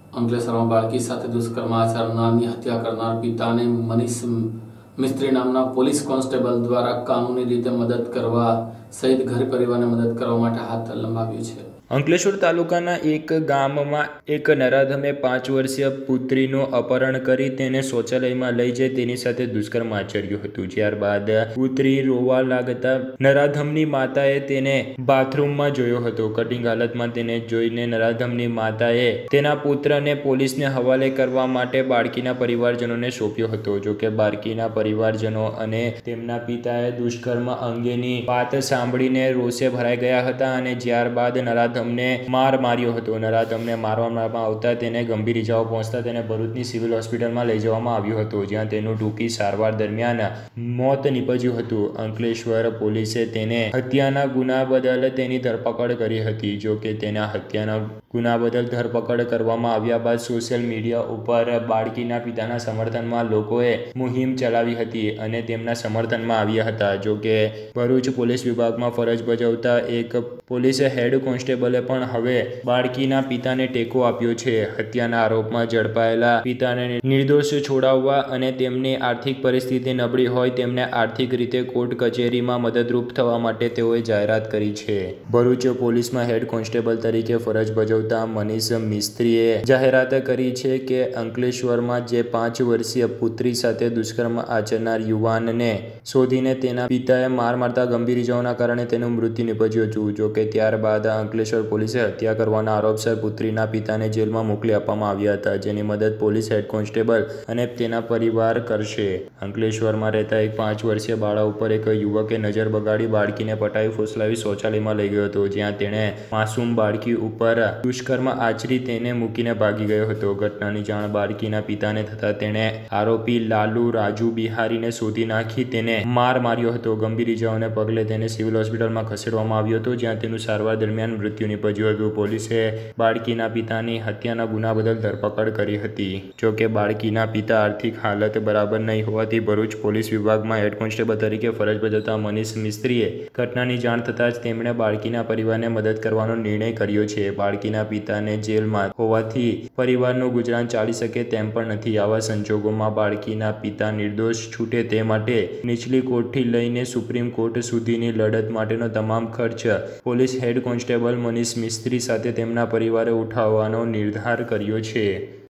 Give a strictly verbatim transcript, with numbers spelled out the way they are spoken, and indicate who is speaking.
Speaker 1: અંકલેશ્વરમાં બાળકી સાથે દુષ્કર્મ આચરનારની હત્યા કરનાર પિતાને મનીષ મિસ્ત્રી નામના પોલીસ કોન્સ્ટેબલ દ્વારા કાનૂની રીતે મદદ કરવા સહિત ઘર પરિવારને મદદ કરવા માટે હાથ લંબાવ્યું છે।
Speaker 2: અંકલેશ્વર તાલુકાના એક ગામમાં એક નરાધમે પાંચ વર્ષીય પુત્રીનું અપહરણ કરી તેને શૌચાલયમાં લઈ જઈ તેની સાથે દુષ્કર્મ આચર્યું હતું। ત્યારબાદ પુત્રી રોવા લાગતા નરાધમની માતાએ તેને બાથરૂમમાં જોયો હતો। કટિંગ હાલતમાં તેને જોઈને નરાધમની માતાએ તેના પુત્રને પોલીસને હવાલે કરવા માટે બાળકીના પરિવારજનોને સોંપ્યો હતો। જો કે બાળકીના પરિવારજનો અને તેમના પિતાએ દુષ્કર્મ અંગેની વાત સાંભળીને રોષે ભરાઈ ગયા હતા અને ત્યારબાદ નરાધમ ને માર માર્યો હતો। નરાધમને મારવામાં આવતા તેને ગંભીર ઇજાઓ પહોંચતા તેને ભરૂચની સિવિલ હોસ્પિટલમાં લઈ જવામાં આવ્યો હતો, જ્યાં તેનું ટૂંકી સારવાર દરમિયાન મોત નીપજ્યું હતું। અંકલેશ્વર પોલીસે તેને હત્યાના ગુના બદલ તેની ધરપકડ કરી હતી। જો કે તેના હત્યાના ગુના બદલ ધરપકડ કરવામાં આવ્યા બાદ સોશિયલ મીડિયા ઉપર બાળકીના પિતાના સમર્થનમાં લોકોએ મુહિમ ચલાવી હતી અને તેમના સમર્થનમાં આવ્યા હતા। જો કે ભરૂચ પોલીસ વિભાગમાં ફરજ બજાવતા એક પોલીસ હેડ કોન્સ્ટેબલ પણ હવે બાળકીના પિતાને ટેકો આપ્યો છે। હત્યાના આરોપમાં ઝડપાયેલા પિતાને નિર્દોષ છોડાવવા અને તેમની આર્થિક પરિસ્થિતિ નબળી હોય તેમને આર્થિક રીતે કોર્ટ કચેરીમાં મદદરૂપ થવા માટે તેઓએ જાહેરાત કરી છે। ભરૂચ પોલીસમાં હેડ કોન્સ્ટેબલ તરીકે ફરજ બજાવતા મનીષ મિસ્ત્રીએ જાહેરાત કરી છે કે અંકલેશ્વરમાં જે પાંચ વર્ષીય પુત્રી સાથે દુષ્કર્મ આચરનાર યુવાનને શોધીને તેના પિતાએ માર મારતા ગંભીર ઇજાઓના કારણે તેનું મૃત્યુ નીપજ્યું હતું। જો કે ત્યારબાદ અંકલેશ્વર પોલીસે હત્યા કરવાના આરોપસર પુત્રીના પિતાને જેલમાં મોકલી આપવામાં આવ્યા હતા, જેની મદદ પોલીસ હેડ કોન્સ્ટેબલ અને તેના પરિવાર કરશે। અંકલેશ્વરમાં રહેતા એક પાંચ વર્ષીય બાળા ઉપર એક યુવકે નજર બગાડી બાળકીને પટાવી ફોસલાવી શૌચાલયમાં લઈ ગયો હતો, જ્યાં તેણે માસૂમ બાળકી ઉપર દુષ્કર્મ આચરી તેને મૂકીને ભાગી ગયો હતો। ઘટનાની જાણ બાળકીના પિતાને થતાં તેણે આરોપી લાલુ રાજુ બિહારીને શોધી નાખી તેને માર માર્યો હતો। ગંભીર ઇજાઓને પગલે તેને સિવિલ હોસ્પિટલમાં ખસેડવામાં આવ્યો હતો, જ્યાં તેનું સારવાર દરમિયાન મૃત્યુ નીપજ્યું હતું। પોલીસે બાળકીના પિતાની હત્યાના ગુના બદલ ધરપકડ કરી હતી। જો કે બાળકીના પિતા આર્થિક હાલત બરાબર નહીં હોવાથી ભરૂચ પોલીસ વિભાગમાં હેડ કોન્સ્ટેબલ તરીકે ફરજ બજાવતા મનીષ મિસ્ત્રીએ ઘટનાની જાણ થતાં જ તેમણે બાળકીના પરિવારને મદદ કરવાનો નિર્ણય કર્યો છે। બાળકીના પિતાને જેલમાં હોવાથી પરિવારનું ગુજરાન ચાલી શકે તેમ પણ નથી। આવા સંજોગોમાં બાળકીના પિતા નિર્દોષ છૂટે તે માટે નીચલી કોર્ટથી લઈને સુપ્રીમ કોર્ટ સુધીની લડત માટેનો તમામ ખર્ચ police head constable Manish Mistry સાથે તેમના પરિવારે ઉઠાવવાનો નિર્ધાર કર્યો છે।